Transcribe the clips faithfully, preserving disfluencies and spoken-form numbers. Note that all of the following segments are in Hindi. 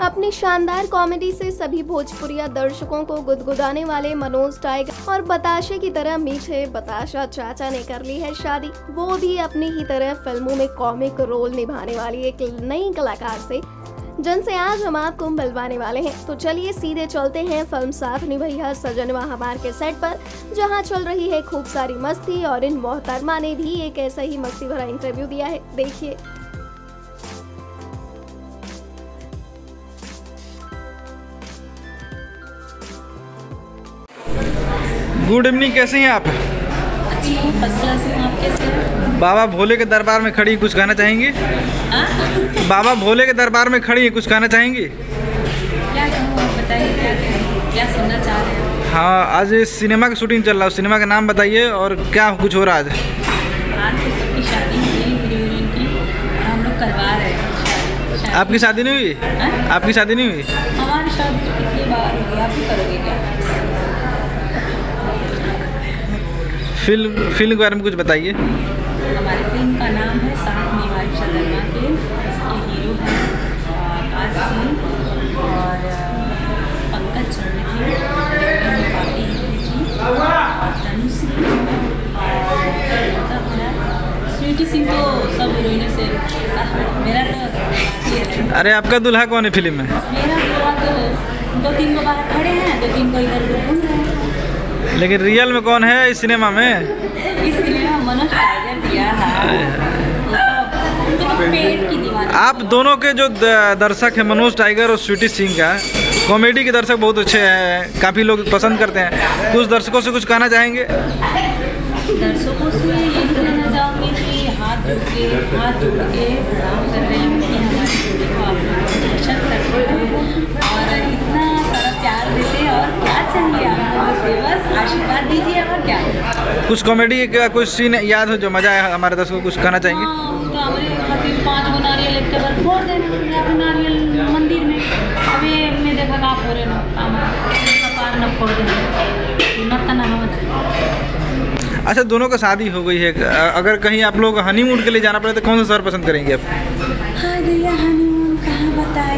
अपनी शानदार कॉमेडी से सभी भोजपुरिया दर्शकों को गुदगुदाने वाले मनोज टाइगर और बताशे की तरह मीठे बताशा चाचा ने कर ली है शादी, वो भी अपनी ही तरह फिल्मों में कॉमिक रोल निभाने वाली एक नई कलाकार से, जिनसे आज हम आपको मिलवाने वाले हैं। तो चलिए सीधे चलते हैं फिल्म साथ निभैया सजनवा हमार के सेट पर, जहां चल रही है खूब सारी मस्ती और इन मोहतरमा ने भी एक ऐसा ही मस्ती भरा इंटरव्यू दिया है, देखिए। गुड इवनिंग, कैसे हैं आप? अच्छी हूँ, फर्स्ट क्लास हूँ। आप कैसे हैं? बाबा भोले के दरबार में खड़ी, कुछ कहना चाहेंगी? बाबा भोले के दरबार में खड़ी, कुछ कहना चाहेंगी? क्या कहूँ, आप बताइए, क्या क्या सुनना चाह रहे हैं? हाँ, आज सिनेमा की शूटिंग चल रहा है, सिनेमा का नाम बताइए और क्या कुछ हो रहा है आज? आज तो सबकी शादी हुई हीरो हीरोइन की, और हम लोग करवा रहे हैं शादी। आपकी शादी नहीं हुई? आ? आपकी शादी नहीं हुई? हमारी शादी तो कितनी बार होगी, आप भी करोगे क्या? फिल्म फिल्म के बारे में कुछ बताइए। हमारी फिल्म का नाम है साथ निभाया सजनवा के। इसके हीरो हैं आकाश सिंह और पंकज चौधरी जी, पापी जी और तनुश्री और स्वीटी सिंह। तो सब हीरोइनों से मेरा तो। अरे आपका दूल्हा कौन है फिल्म में? मेरा दूल्हा तो दो तीन को बाहर खड़े हैं, दो तीन को इधर उधर घूम रहे हैं। लेकिन रियल में कौन है इस सिनेमा में? इस सिनेमा मनोज टाइगर दिया है। तो पेट की दीवार। आप दोनों के जो दर्शक हैं, मनोज टाइगर और स्वीटी सिंह का, कॉमेडी के दर्शक बहुत अच्छे हैं, काफ़ी लोग पसंद करते हैं। कुछ दर्शकों से कुछ कहना चाहेंगे? दर्शकों से यही कहना चाहूँगी कि हाथ जोड़ के हाथ जोड़ के प्रणाम कर रहे हैं कि हमारी जोड़ी को आप लोग पसंद करते हैं और इतना सारा प्यार देते हैं। और क्या चाहिए आप लोगों से, बस आशीर्वाद दीजिए और क्या। कुछ कॉमेडी का कुछ सीन याद हो जो मजा आया हमारे दर्शकों को, कुछ कहना चाहेंगे? हाँ, तो हमारे खातिर पाँच गो नारियल एक टेबल फोड़ देना यहाँ नारियल मंदिर में। अभी मैं देखा का फोड़े ना पार न फोड़ देना न हो। अच्छा, दोनों का शादी हो गई है, अगर कहीं आप लोग हनीमून के लिए जाना पड़े तो कौन सा शहर पसंद करेंगे आप? हाँ भैया, हनीमून कहाँ बताएं।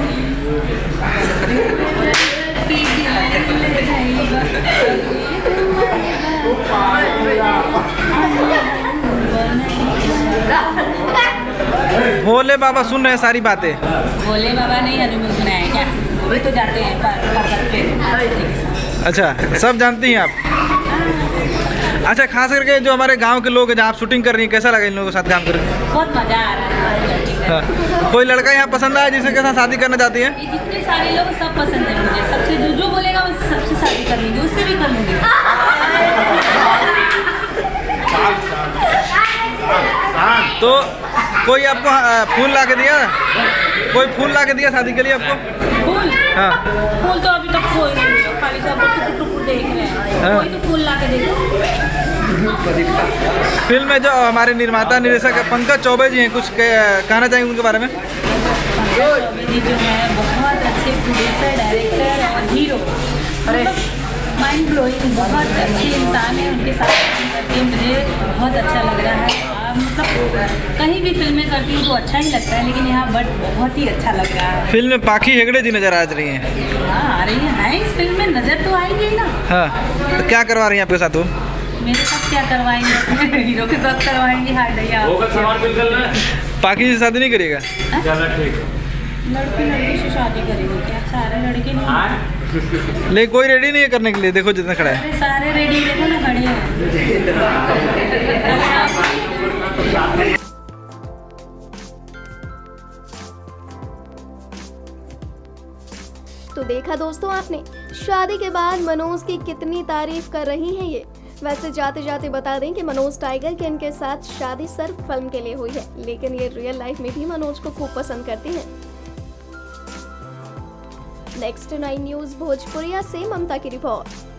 भोले बाबा सुन रहे हैं सारी बातें। भोले बाबा नहीं हनीमून मनाए क्या? वही तो जाते हैं पर्वत पे। अच्छा, सब जानती हैं आप? अच्छा, खास करके जो हमारे गांव के लोग हैं जहाँ आप शूटिंग कर रही हैं, कैसा लगा इन लोगों के साथ काम करके? बहुत मजा आ रहा है। हाँ, कोई लड़का यहाँ पसंद आया जिसके साथ शादी करना चाहती है? जितने सारे लोग सब पसंद है मुझे, सबसे जो जो बोलेगा वो सबसे शादी कर लूँगी, उससे भी कर लूँगी। तो कोई आपको फूल ला के दिया? कोई फूल ला के दिया शादी के लिए आपको? फूल? हाँ, फूल तो अभी तक कोई नहीं है, खाली सब टुकुर टुकुर देख रहे हैं। हाँ। कोई तो फूल ला के देखो। फिल्म में जो हमारे निर्माता निर्देशक पंकज चौबे जी हैं, कुछ कहना चाहेंगे उनके बारे में? पंकज चौबे जी जो है बहुत अच्छे प्रोड्यूसर, डायरेक्टर और हीरो, अरे माइंड ब्लोइंग, बहुत अच्छे इंसान है। उनके साथ करके मुझे बहुत अच्छा लग रहा है। मतलब कहीं भी फिल्में करती हूँ तो अच्छा ही लगता है, लेकिन यहाँ बट बहुत ही अच्छा लग रहा है। फिल्म में पाखी हेगड़े जी नजर आ रही हैं। हाँ, आ रही है ना, इस फिल्म में नजर तो आएगी ना। हाँ, तो क्या करवा रही हैं आपके साथ वो? मेरे साथ क्या करवाएंगे? हीरो के साथ करवाएंगे। हाय भैया, पाखी से शादी नहीं करिएगा? लड़की लड़की से शादी करेंगे क्या? सारे लड़के नहीं, लेकिन कोई रेडी नहीं है करने के लिए, देखो जितना खड़ा है। सारे रेडी देखो ना, खड़े हैं। तो देखा दोस्तों आपने, शादी के बाद मनोज की कितनी तारीफ कर रही हैं ये। वैसे जाते जाते बता दें कि मनोज टाइगर के इनके साथ शादी सिर्फ फिल्म के लिए हुई है, लेकिन ये रियल लाइफ में भी मनोज को खूब पसंद करती हैं। नेक्स्ट नाइन न्यूज भोजपुरिया से ममता की रिपोर्ट।